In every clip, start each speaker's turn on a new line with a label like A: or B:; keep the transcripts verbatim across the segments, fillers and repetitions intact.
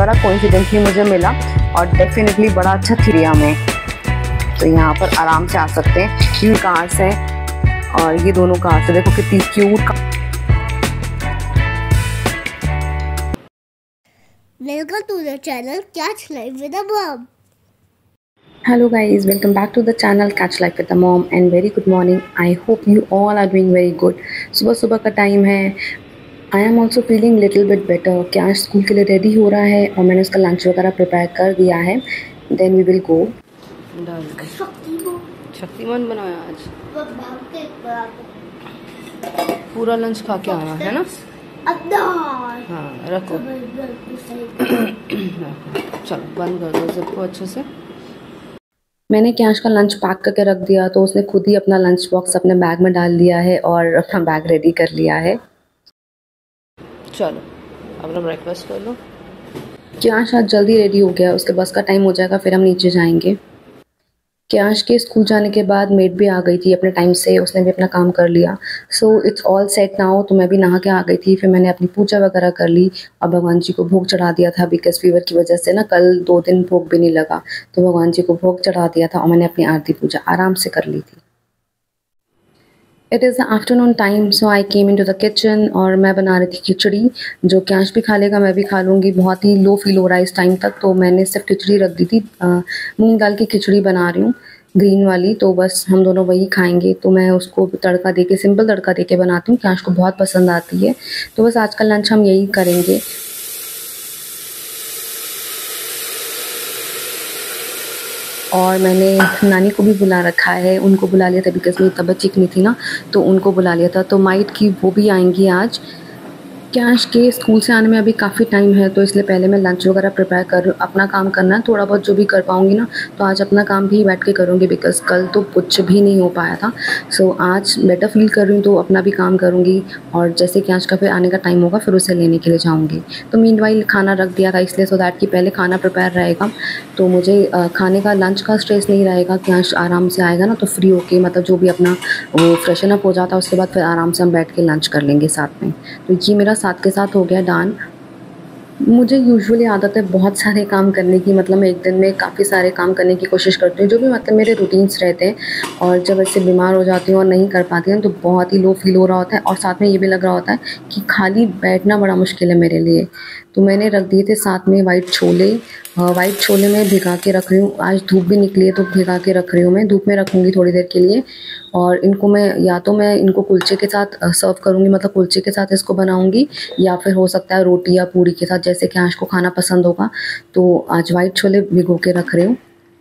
A: वगैरह कोइंसिडेंटली मुझे मिला और डेफिनेटली बड़ा अच्छा एरिया में, तो यहाँ पर आराम से आ सकते हैं। तीन कार्स हैं और ये दोनों कार्स है, देखो कितनी cute.
B: Welcome to the channel catch life with the mom.
A: Hello guys, welcome back to the channel Catch Life with the Mom and very good morning. I hope you all are doing very good. सुबह सुबह का time है। I am also feeling little bit better। क्या आज school के लिए ready हो रहा है और मैंने उसका लंच वगैरह प्रिपेयर कर दिया है। Then we will go। Shaktimaan बनाया आज, पूरा लंच खा के आया है ना। हाँ रखो, चलो बंद कर दो सबको अच्छे से। मैंने कैश का लंच पैक करके रख दिया तो उसने खुद ही अपना लंच बॉक्स अपने बैग में डाल लिया है और अपना बैग रेडी कर लिया है। चलो अपना ब्रेकफास्ट कर लो। कैश आज जल्दी रेडी हो गया, उसके बस का टाइम हो जाएगा फिर हम नीचे जाएंगे। कैश के स्कूल जाने के बाद मेड भी आ गई थी अपने टाइम से, उसने भी अपना काम कर लिया। So it's all set now. तो मैं भी नहा के आ गई थी, फिर मैंने अपनी पूजा वगैरह कर ली और भगवान जी को भोग चढ़ा दिया था। बिकॉज फीवर की वजह से ना कल दो दिन भोग भी नहीं लगा, तो भगवान जी को भोग चढ़ा दिया था और मैंने अपनी आरती पूजा आराम से कर ली थी। It is the afternoon time, so I came into the kitchen और मैं बना रही थी खिचड़ी, जो कैश भी खा लेगा मैं भी खा लूँगी। बहुत ही लो फील हो रहा है इस टाइम तक, तो मैंने सिर्फ खिचड़ी रख दी थी। मूंग दाल की खिचड़ी बना रही हूँ, ग्रीन वाली, तो बस हम दोनों वही खाएंगे। तो मैं उसको तड़का देके, सिंपल तड़का देके बनाती हूँ, कैश को बहुत पसंद आती है। तो बस आज का लंच हम यही करेंगे। और मैंने नानी को भी बुला रखा है, उनको बुला लिया था बिकॉज मेरी तबीयत ठीक नहीं थी ना, तो उनको बुला लिया था। तो माइट की वो भी आएंगी आज। कैश के स्कूल से आने में अभी काफ़ी टाइम है, तो इसलिए पहले मैं लंच वगैरह प्रिपेयर कर रही हूँ। अपना काम करना है थोड़ा बहुत, जो भी कर पाऊँगी ना, तो आज अपना काम भी बैठ के करूँगी बिकॉज कल तो कुछ भी नहीं हो पाया था। सो आज बेटर फील कर रही हूँ तो अपना भी काम करूँगी और जैसे कैश का फिर आने का टाइम होगा फिर उसे लेने के लिए जाऊँगी। तो मीनवाइल खाना रख दिया था इसलिए सो दैट कि पहले खाना प्रिपेयर रहेगा तो मुझे खाने का, लंच का स्ट्रेस नहीं रहेगा। कैश आराम से आएगा ना तो फ्री होके, मतलब जो भी अपना वो फ्रेशन अप हो जाता है उसके बाद फिर आराम से हम बैठ के लंच कर लेंगे साथ में। तो ये मेरा साथ के साथ हो गया डन। मुझे यूजुअली आदत है बहुत सारे काम करने की, मतलब मैं एक दिन में काफ़ी सारे काम करने की कोशिश करती हूँ, जो भी मतलब मेरे रूटीन्स रहते हैं। और जब ऐसे बीमार हो जाती हूँ और नहीं कर पाती हूँ तो बहुत ही लो फील हो रहा होता है और साथ में ये भी लग रहा होता है कि खाली बैठना बड़ा मुश्किल है मेरे लिए। तो मैंने रख दिए थे साथ में वाइट छोले। वाइट छोले मैं भिगा के रख रही हूँ, आज धूप भी निकली है तो भिगा के रख रही हूँ। मैं धूप में रखूँगी थोड़ी देर के लिए और इनको मैं या तो मैं इनको कुलचे के साथ सर्व करूँगी, मतलब कुलचे के साथ इसको बनाऊँगी, या फिर हो सकता है रोटी या पूरी के साथ, जैसे कि आज को खाना पसंद होगा। तो आज वाइट छोले भिगो के रख रही हूँ।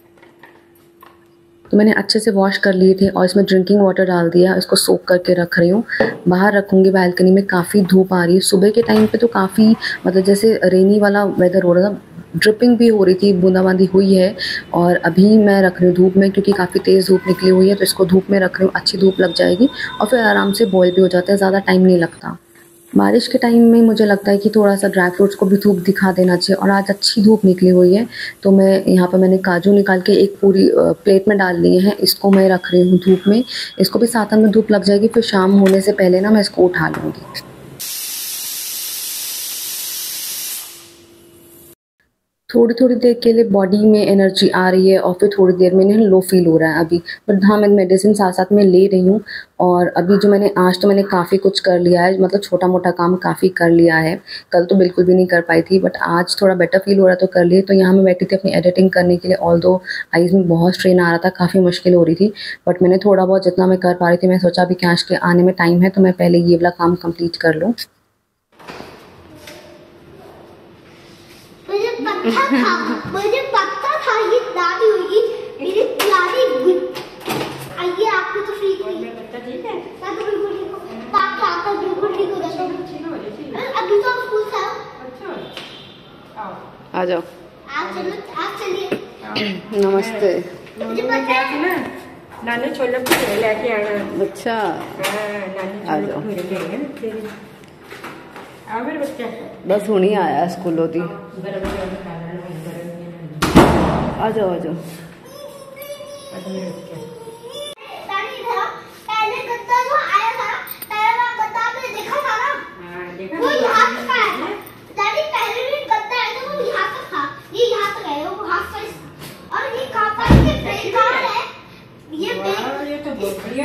A: तो मैंने अच्छे से वॉश कर लिए थे और इसमें ड्रिंकिंग वाटर डाल दिया, इसको सोक करके रख रही हूँ। बाहर रखूँगी बालकनी में, काफ़ी धूप आ रही है। सुबह के टाइम पे तो काफ़ी, मतलब जैसे रेनी वाला वेदर हो रहा था, ड्रिपिंग भी हो रही थी, बूंदाबांदी हुई है। और अभी मैं रख रही हूँ धूप में क्योंकि काफ़ी तेज़ धूप निकली हुई है, तो इसको धूप में रख रही हूँ, अच्छी धूप लग जाएगी और फिर आराम से बॉयल भी हो जाता है, ज़्यादा टाइम नहीं लगता। बारिश के टाइम में मुझे लगता है कि थोड़ा सा ड्राई फ्रूट्स को भी धूप दिखा देना चाहिए। और आज अच्छी धूप निकली हुई है तो मैं यहाँ पर मैंने काजू निकाल के एक पूरी प्लेट में डाल लिए हैं, इसको मैं रख रही हूँ धूप में। इसको भी साथ में धूप लग जाएगी, फिर शाम होने से पहले ना मैं इसको उठा लूँगी। थोड़ी थोड़ी देर के लिए बॉडी में एनर्जी आ रही है और फिर थोड़ी देर में लो फील हो रहा है अभी, बट हाँ मैं मेडिसिन साथ साथ में ले रही हूँ। और अभी जो मैंने आज तो मैंने काफ़ी कुछ कर लिया है, मतलब छोटा मोटा काम काफ़ी कर लिया है। कल तो बिल्कुल भी नहीं कर पाई थी, बट आज थोड़ा बेटर फील हो रहा है तो कर लिए। तो यहाँ मैं बैठी थी अपनी एडिटिंग करने के लिए, ऑल दो आइज़ में बहुत स्ट्रेन आ रहा था, काफ़ी मुश्किल हो रही थी, बट मैंने थोड़ा बहुत जितना मैं कर पा रही थी, मैं सोचा अभी कैश के आने में टाइम है तो मैं पहले ये वाला काम कम्प्लीट कर लूँ।
B: मुझे पता था, मुझे पता था ये दादी होगी मेरी प्यारी गुड। आइए आपको तो फ्री की मैं बता, ठीक है मैं तो बिल्कुल ठीक हूं, पापा आता बिल्कुल ठीक हो जाता हूं। अभी तो स्कूल से आओ। अच्छा आओ, आ जाओ, आप चलो, आप चलिए।
A: नमस्ते।
B: मुझे पता है ना,
C: नानी छोले भटूरे लेके आना।
A: अच्छा
C: नानी
A: आ जाओ। बस हुणी आया स्कूल होती। आ जाओ आ जाओ।
B: पहले गत्ता जो आया था, पहले गत्ता आपने देखा था ना, वो यहाँ से आया था। दादी पहले भी गत्ता आया था, वो यहाँ से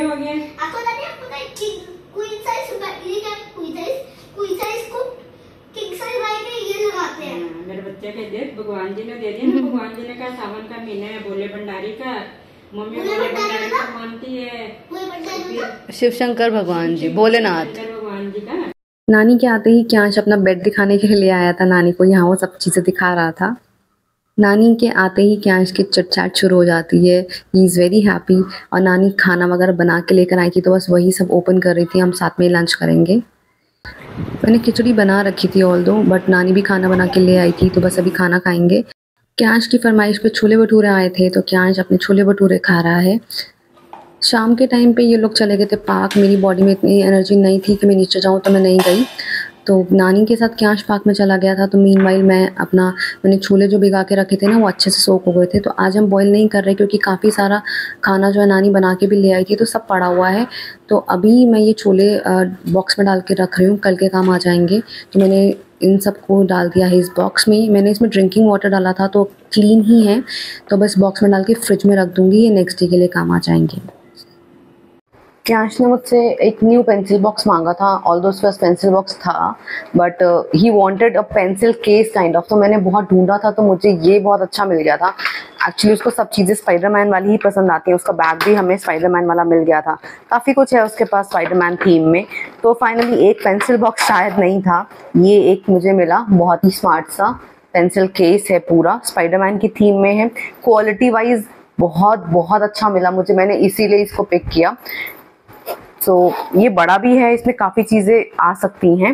C: हो गए।
B: आपको पता है आपको क्वीन साइज ये क्या क्वीन साइज क्वीन साइज को किंग साइज भाई के ये लगाते हैं।
C: मेरे बच्चे के दे भगवान जी ने दे दिया ना, भगवान जी ने कहा सावन का महीना है भोले भंडारी का, मम्मी भोले भंडारी को मानती है,
A: शिव शंकर भगवान जी, भोलेनाथ
C: भगवान जी का।
A: नानी के आते ही क्यांश अपना बेड दिखाने के लिए आया था नानी को, यहाँ वो सब चीज़ें दिखा रहा था। नानी के आते ही क्यांश की चिट चैट शुरू हो जाती है, ही इज़ वेरी हैप्पी। और नानी खाना वगैरह बना के लेकर आई थी तो बस वही सब ओपन कर रही थी, हम साथ में लंच करेंगे। मैंने खिचड़ी बना रखी थी ऑल दो, बट नानी भी खाना बना के ले आई थी तो बस अभी खाना खाएंगे। क्यांश की फरमाइश पे छोले भटूरे आए थे तो क्यांश अपने छोले भटूरे खा रहा है। शाम के टाइम पे ये लोग चले गए थे पार्क, मेरी बॉडी में इतनी एनर्जी नहीं थी कि मैं नीचे जाऊँ तो मैं नहीं गई, तो नानी के साथ क्यांश पार्क में चला गया था। तो मीनवाइल मैं अपना मैंने छोले जो भिगा के रखे थे ना वो अच्छे से सोख हो गए थे, तो आज हम बॉईल नहीं कर रहे क्योंकि काफ़ी सारा खाना जो है नानी बना के भी ले आई थी तो सब पड़ा हुआ है। तो अभी मैं ये छोले बॉक्स में डाल के रख रही हूँ, कल के काम आ जाएंगे। तो मैंने इन सब को डाल दिया है इस बॉक्स में। मैंने इसमें ड्रिंकिंग वाटर डाला था तो क्लीन ही है, तो बस बॉक्स में डाल के फ्रिज में रख दूँगी, ये नेक्स्ट डे के लिए काम आ जाएंगे। क्यांश ने मुझसे एक न्यू पेंसिल बॉक्स मांगा था, ऑल्दो उसके पास पेंसिल बॉक्स था but he wanted a pencil case kind of, तो मैंने बहुत ढूंढा था तो मुझे ये बहुत अच्छा मिल गया था। एक्चुअली उसको सब चीज़ें स्पाइडरमैन वाली ही पसंद आती हैं, उसका बैग भी हमें स्पाइडरमैन वाला मिल गया था, काफ़ी कुछ है उसके पास स्पाइडरमैन थीम में। तो फाइनली एक पेंसिल बॉक्स शायद नहीं था, ये एक मुझे मिला, बहुत ही स्मार्ट सा पेंसिल केस है, पूरा स्पाइडरमैन की थीम में है। क्वालिटी वाइज बहुत बहुत अच्छा मिला मुझे, मैंने इसीलिए इसको पिक किया। तो so, ये बड़ा भी है, इसमें काफ़ी चीज़ें आ सकती हैं।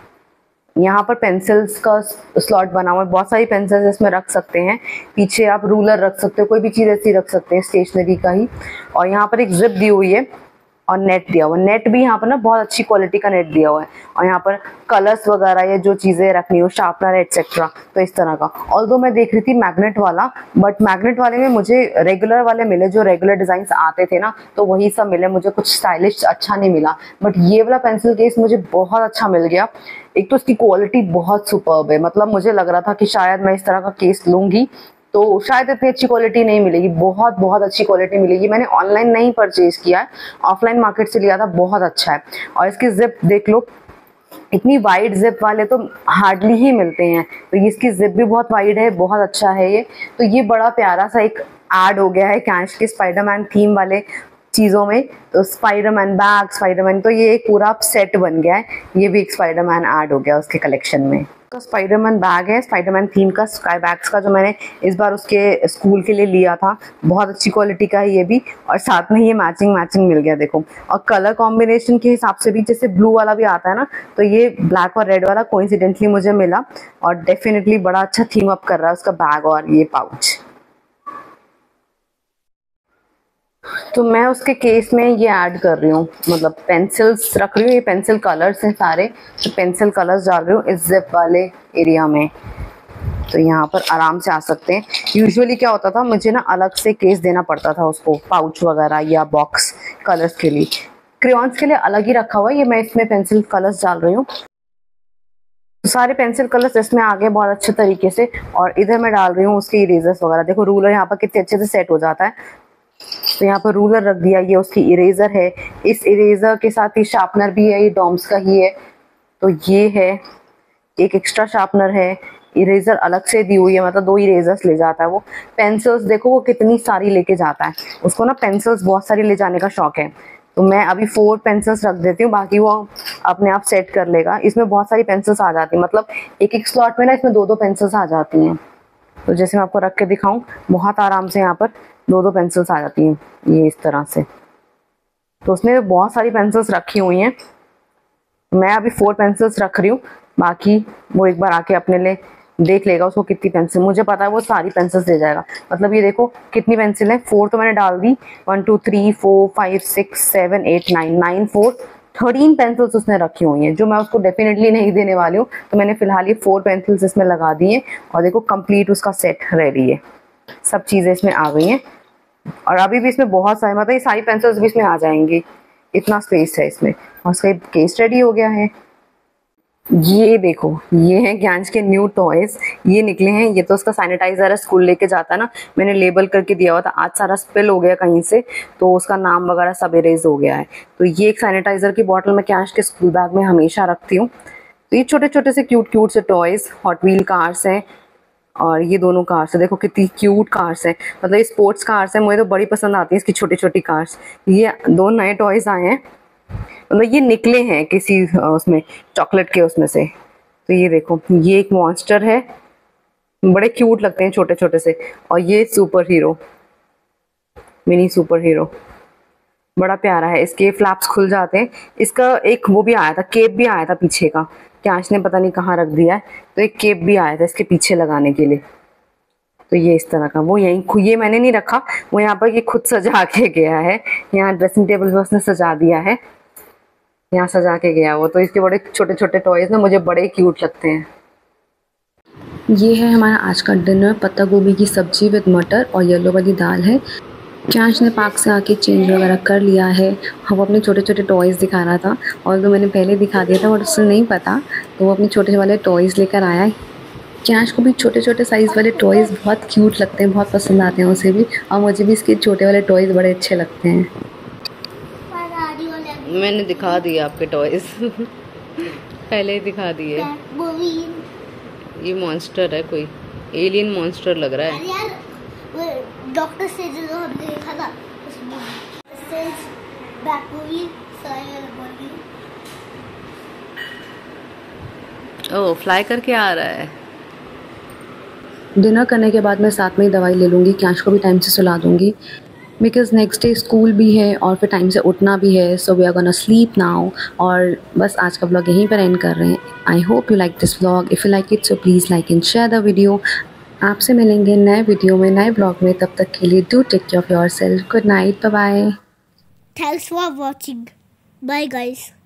A: यहाँ पर पेंसिल्स का स्लॉट बना हुआ है, बहुत सारी पेंसिल्स इसमें रख सकते हैं। पीछे आप रूलर रख सकते हो, कोई भी चीज़ ऐसी रख सकते हैं स्टेशनरी का ही। और यहाँ पर एक जिप दी हुई है और नेट दिया हुआ है, नेट भी यहाँ पर ना बहुत अच्छी क्वालिटी का नेट दिया हुआ है। और यहाँ पर कलर्स वगैरह या जो चीज़ें रखनी हो, शार्पनर एटसेट्रा, तो इस तरह का। ऑल्दो मैं देख रही थी मैग्नेट वाला, बट मैग्नेट वाले में मुझे रेगुलर वाले मिले, जो रेगुलर डिजाइन आते थे ना, तो वही सब मिले, मुझे कुछ स्टाइलिश अच्छा नहीं मिला। बट ये वाला पेंसिल केस मुझे बहुत अच्छा मिल गया। एक तो इसकी क्वालिटी बहुत सुपर्ब है, मतलब मुझे लग रहा था कि शायद मैं इस तरह का केस लूँगी तो शायद इतनी अच्छी क्वालिटी नहीं मिलेगी, बहुत बहुत अच्छी क्वालिटी मिलेगी। मैंने ऑनलाइन नहीं परचेज किया है, ऑफलाइन मार्केट से लिया था, बहुत अच्छा है। और इसकी जिप देख लो, इतनी वाइड जिप वाले तो हार्डली ही मिलते हैं, तो इसकी जिप भी बहुत वाइड है, बहुत अच्छा है ये। तो ये बड़ा प्यारा सा एक ऐड हो गया है क्यांश के स्पाइडरमैन थीम वाले चीज़ों में। तो स्पाइडरमैन बैग, स्पाइडरमैन, तो ये एक पूरा सेट बन गया है, ये भी एक स्पाइडरमैन ऐड हो गया उसके कलेक्शन में। का स्पाइडरमैन बैग है, स्पाइडरमैन थीम का, स्काई बैग्स का, जो मैंने इस बार उसके स्कूल के लिए लिया था, बहुत अच्छी क्वालिटी का है ये भी। और साथ में ये मैचिंग मैचिंग मिल गया देखो। और कलर कॉम्बिनेशन के हिसाब से भी, जैसे ब्लू वाला भी आता है ना, तो ये ब्लैक और रेड वाला कोइंसिडेंटली मुझे मिला और डेफिनेटली बड़ा अच्छा थीम अप कर रहा है उसका बैग और ये पाउच। तो मैं उसके केस में ये ऐड कर रही हूँ, मतलब पेंसिल्स रख रही हूँ, ये पेंसिल कलर्स हैं सारे, तो पेंसिल कलर्स डाल रही हूँ इस जिप वाले एरिया में, तो यहाँ पर आराम से आ सकते हैं। यूजुअली क्या होता था, मुझे ना अलग से केस देना पड़ता था उसको, पाउच वगैरह या बॉक्स कलर्स के लिए। क्रेयॉन्स के लिए अलग ही रखा हुआ है, ये मैं इसमें पेंसिल कलर्स डाल रही हूँ। सारे पेंसिल कलर्स इसमें आ गए बहुत अच्छे तरीके से। और इधर मैं डाल रही हूँ उसके इरेजर्स वगैरह, देखो रूलर यहाँ पर कितने अच्छे से सेट हो जाता है। तो यहाँ पर रूलर रख दिया, ये उसकी इरेजर है, इस इरेजर के साथ ही शार्पनर भी है, ये डॉम्स का ही है, तो ये है एक एक्स्ट्रा शार्पनर है। इरेजर अलग से दी हुई है, मतलब दो इरेजर्स ले जाता है वो। पेंसिल्स देखो वो कितनी सारी लेके जाता है, उसको ना पेंसिल्स बहुत सारी ले जाने का शौक है। तो मैं अभी फोर पेंसिल्स रख देती हूँ, बाकी वो अपने आप सेट कर लेगा। इसमें बहुत सारी पेंसिल्स आ जाती हैं, मतलब एक एक स्लॉट में ना इसमें दो दो पेंसिल्स आ जाती हैं। तो जैसे मैं आपको रख के दिखाऊं, बहुत आराम से यहाँ पर दो दो पेंसिल्स आ जाती हैं, ये इस तरह से। तो उसने बहुत सारी पेंसिल्स रखी हुई हैं, मैं अभी फोर पेंसिल्स रख रही हूँ, बाकी वो एक बार आके अपने लिए देख लेगा उसको कितनी पेंसिल, मुझे पता है वो सारी पेंसिल्स दे जाएगा। मतलब ये देखो कितनी पेंसिल है, फोर तो मैंने डाल दी, one two three four five six seven eight nine, nine four thirteen pencils उसने रखी हुई हैं, जो मैं उसको डेफिनेटली नहीं देने वाली हूँ। तो मैंने फिलहाल ये फोर पेंसिल्स इसमें लगा दी हैं और देखो कंप्लीट उसका सेट रेडी है, सब चीज़ें इसमें आ गई हैं। और अभी भी इसमें बहुत सारे, मतलब ये सारी पेंसिल्स भी इसमें आ जाएंगी, इतना स्पेस है इसमें। और उसका केस रेडी हो गया है। ये देखो, ये है ज्ञांश के न्यू टॉयज, ये निकले हैं। ये तो उसका सैनिटाइजर है, स्कूल लेके जाता है ना, मैंने लेबल करके दिया हुआ था। आज सारा स्पिल हो गया कहीं से, तो उसका नाम वगैरह सब इरेज हो गया है। तो ये एक सैनिटाइजर की बॉटल मैं ज्ञांश के स्कूल बैग में हमेशा रखती हूँ। तो ये छोटे छोटे से क्यूट क्यूट से टॉयज, हॉट व्हील कार्स हैं, और ये दोनों कार्स है, देखो कितनी क्यूट कार्स है। मतलब ये स्पोर्ट्स कार्स है, मुझे तो बड़ी पसंद आती है इसकी छोटी छोटी कार्स। ये दो नए टॉयज आए हैं, मतलब ये निकले हैं किसी उसमें चॉकलेट के उसमें से। तो ये देखो, ये एक मॉन्स्टर है, बड़े क्यूट लगते हैं छोटे छोटे से। और ये super hero, mini super hero, बड़ा प्यारा है। इसके फ्लैप्स खुल जाते हैं। इसका एक वो भी आया था, केप भी आया था पीछे का, कैश ने पता नहीं कहाँ रख दिया है। तो एक केप भी आया था इसके पीछे लगाने के लिए। तो ये इस तरह का, वो यहीं, ये मैंने नहीं रखा, वो यहाँ पर ये खुद सजा के गया है। यहाँ ड्रेसिंग टेबल पर उसने सजा दिया है, यहाँ सजा के गया वो। तो इसके बड़े छोटे छोटे टॉयज ना मुझे बड़े क्यूट लगते हैं। ये है हमारा आज का डिनर, पत्ता गोभी की सब्जी विद मटर और येलो वाली दाल है। कैश ने पार्क से आके चेंज वगैरह कर लिया है। वो अपने छोटे छोटे टॉयज़ दिखा रहा था, और तो मैंने पहले दिखा दिया था और उससे नहीं पता, तो वो अपने छोटे वाले टॉयज़ लेकर आया है। कैश को भी छोटे छोटे साइज़ वाले टॉयज़ बहुत क्यूट लगते हैं, बहुत पसंद आते हैं उसे भी, और मुझे भी इसके छोटे वाले टॉयज़ बड़े अच्छे लगते हैं। मैंने दिखा दिए आपके टॉयज़ पहले ही दिखा दिए। ये मॉन्स्टर है, कोई एलियन मॉन्स्टर लग रहा है।
B: यार डॉक्टर से जो हमने देखा था उसमें
A: ओह, फ्लाई करके आ रहा है। डिनर करने के बाद मैं साथ में ही दवाई ले लूँगी, कैश को भी टाइम से सुला दूँगी, बिकॉज़ नेक्स्ट डे स्कूल भी है और फिर टाइम से उठना भी है। So we are gonna sleep now. और बस आज का व्लॉग यहीं पर एंड कर रहे हैं। I hope you like this vlog. If you like it so please like and share the video. आपसे मिलेंगे नए वीडियो में, नए ब्लॉग में। तब तक के लिए do take care of yourself. Good night, bye bye.
B: Thanks for watching, bye guys.